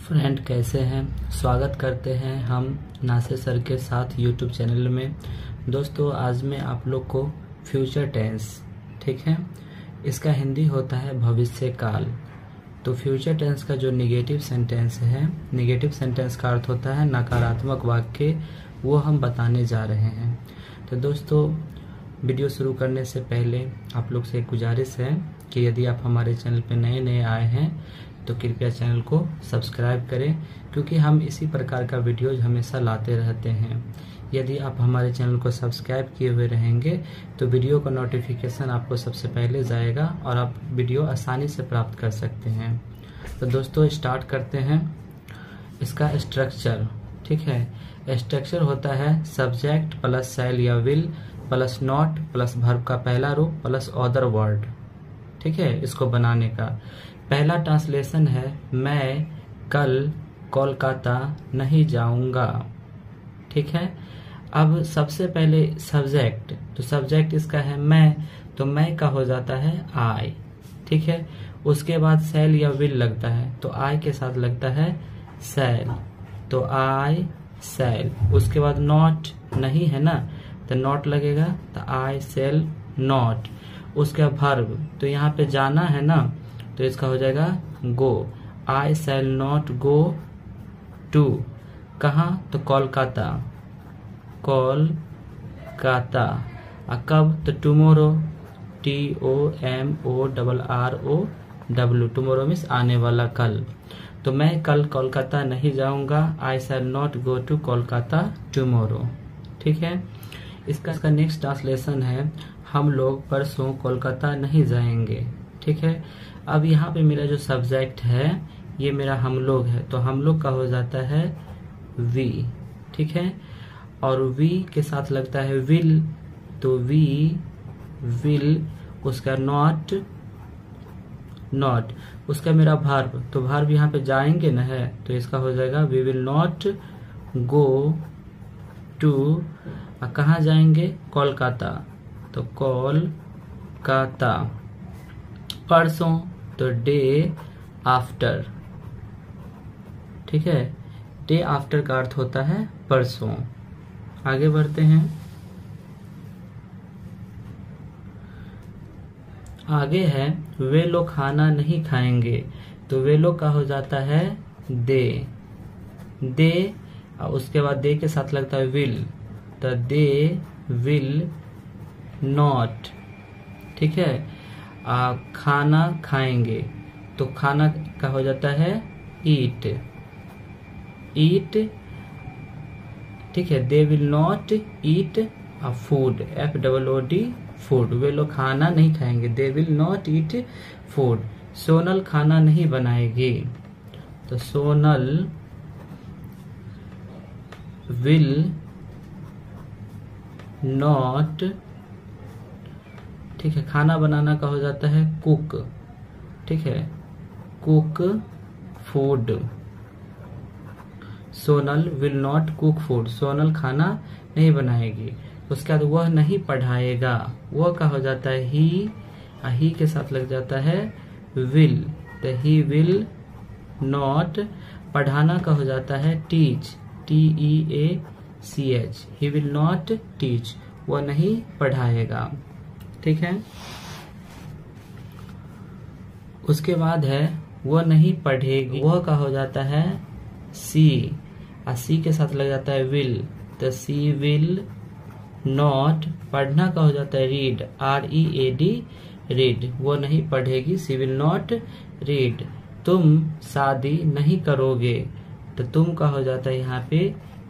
Friend कैसे हैं। स्वागत करते हैं हम नासिर सर के साथ यूट्यूब चैनल में। दोस्तों आज मैं आप लोग को फ्यूचर टेंस, ठीक है, इसका हिंदी होता है भविष्य काल। तो फ्यूचर टेंस का जो निगेटिव सेंटेंस है, निगेटिव सेंटेंस का अर्थ होता है नकारात्मक वाक्य, वो हम बताने जा रहे हैं। तो दोस्तों वीडियो शुरू करने से पहले आप लोग से एक गुजारिश है कि यदि आप हमारे चैनल पर नए आए हैं तो कृपया चैनल को सब्सक्राइब करें, क्योंकि हम इसी प्रकार का वीडियोज हमेशा लाते रहते हैं। यदि आप हमारे चैनल को सब्सक्राइब किए हुए रहेंगे तो वीडियो का नोटिफिकेशन आपको सबसे पहले जाएगा और आप वीडियो आसानी से प्राप्त कर सकते हैं। तो दोस्तों स्टार्ट करते हैं। इसका स्ट्रक्चर, ठीक है, स्ट्रक्चर होता है सब्जेक्ट प्लस शैल या will plus not plus verb का पहला रूप प्लस अदर वर्ड, ठीक है, इसको बनाने का। पहला ट्रांसलेशन है मैं कल कोलकाता नहीं जाऊंगा, ठीक है। अब सबसे पहले सब्जेक्ट, तो सब्जेक्ट इसका है मैं, तो मैं का हो जाता है आई, ठीक है। उसके बाद शैल या विल लगता है, तो आई के साथ लगता है शैल, तो आई शैल। उसके बाद नॉट नहीं है ना, तो नॉट लगेगा, तो आई शैल नॉट। उसके बाद वर्ब, तो यहाँ पे जाना है ना, तो इसका हो जाएगा गो, आई शैल नॉट गो टू, कहाँ, तो कोलकाता, कोलकाता। कब, तो टुमोरो, TOMORROW, टुमोरो मीन्स आने वाला कल। तो मैं कल कोलकाता नहीं जाऊंगा, I shall not go to Kolkata tomorrow, ठीक है। इसका नेक्स्ट ट्रांसलेशन है हम लोग परसों कोलकाता नहीं जाएंगे, ठीक है। अब यहाँ पे मेरा जो सब्जेक्ट है ये मेरा हम लोग है, तो हम लोग का हो जाता है वी, ठीक है। और वी के साथ लगता है विल, तो वी विल। उसका नॉट, उसका मेरा वर्ब, तो वर्ब यहाँ पे जाएंगे ना है, तो इसका हो जाएगा we will not go to, कहाँ जाएंगे, कोलकाता, तो कोलकाता। परसों, तो डे आफ्टर, ठीक है, डे आफ्टर का अर्थ होता है परसों। आगे बढ़ते हैं। आगे है वे लोग खाना नहीं खाएंगे, तो वे लोग का हो जाता है दे, उसके बाद दे के साथ लगता है विल, तो दे विल नॉट, ठीक है। खाना खाएंगे, तो खाना का हो जाता है ईट, ठीक है। They will not eat food, FOOD food. वे लोग खाना नहीं खाएंगे, they will not eat food. Sonal खाना नहीं बनाएगी, तो सोनल विल नॉट, ठीक है। खाना बनाना का हो जाता है कुक, ठीक है, cook food. Sonal will not cook food, Sonal खाना नहीं बनाएगी। उसके बाद वह नहीं पढ़ाएगा, वह का हो जाता है ही के साथ लग जाता है विल, तो ही विल नॉट। पढ़ाना का हो जाता है teach, TEACH, he will not teach, वह नहीं पढ़ाएगा, ठीक है। उसके बाद है वह नहीं पढ़ेगी, वह का हो जाता है सी, सी के साथ लग जाता है विल, तो सी विल नॉट। पढ़ना का हो जाता है रीड, READ रीड, वो नहीं पढ़ेगी, सी विल नॉट रीड। तुम शादी नहीं करोगे, तो तुम का हो जाता है यहाँ पे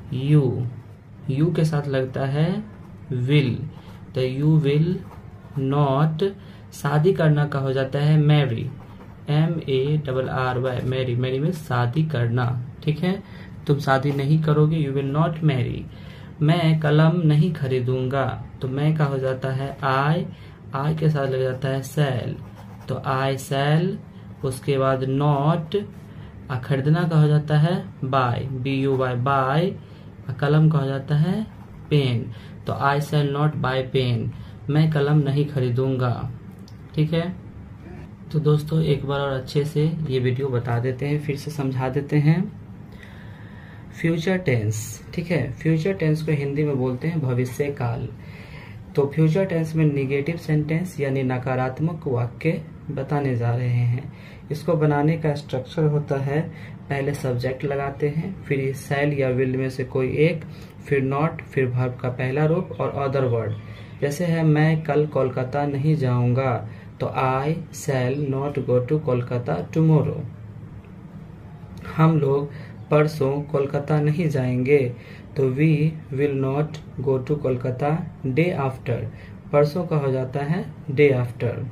यू के साथ लगता है विल, तो यू विल नॉट। शादी करना का हो जाता है मैरी, MARRY, मैरी में शादी करना, ठीक है। तुम शादी नहीं करोगे, यू विल नॉट मैरी। मैं कलम नहीं खरीदूंगा, तो मैं का हो जाता है आई के साथ लग जाता है शैल, तो आई शैल। उसके बाद नॉट, खरीदना का हो जाता है बाय, BUY बाय। कलम का हो जाता है पेन, तो I shall not buy pen, मैं कलम नहीं खरीदूंगा, ठीक है। तो दोस्तों एक बार और अच्छे से ये वीडियो बता देते हैं, फिर से समझा देते हैं। फ्यूचर टेंस, ठीक है, फ्यूचर टेंस को हिंदी में बोलते हैं भविष्य काल। तो फ्यूचर टेंस में निगेटिव सेंटेंस यानी नकारात्मक वाक्य बताने जा रहे हैं। इसको बनाने का स्ट्रक्चर होता है, पहले सब्जेक्ट लगाते हैं, फिर शैल या विल में से कोई एक, फिर नॉट, फिर वर्ब का पहला रूप और अदर वर्ड। जैसे है मैं कल कोलकाता नहीं जाऊंगा, तो I shall not go to Kolkata tomorrow. हम लोग परसों कोलकाता नहीं जाएंगे, तो we will not go to Kolkata day after. परसों का हो जाता है डे आफ्टर।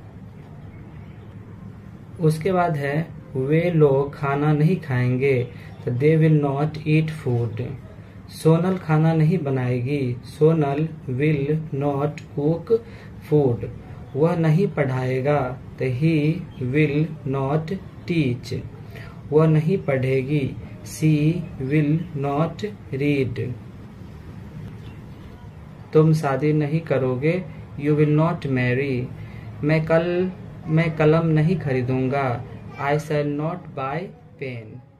उसके बाद है वे लोग खाना नहीं खाएंगे, तो they will not eat food. Sonal खाना नहीं बनाएगी, Sonal will not cook food. वह नहीं पढ़ाएगा, तो ही विल नॉट टीच। वह नहीं पढ़ेगी, शी विल नॉट रीड। तुम शादी नहीं करोगे, यू विल नॉट मैरी। मैं कलम नहीं खरीदूंगा, I shall not buy pen.